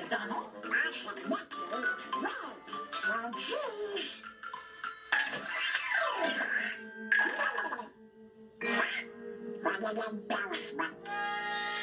Donald? I should make you red. So please. What an embarrassment.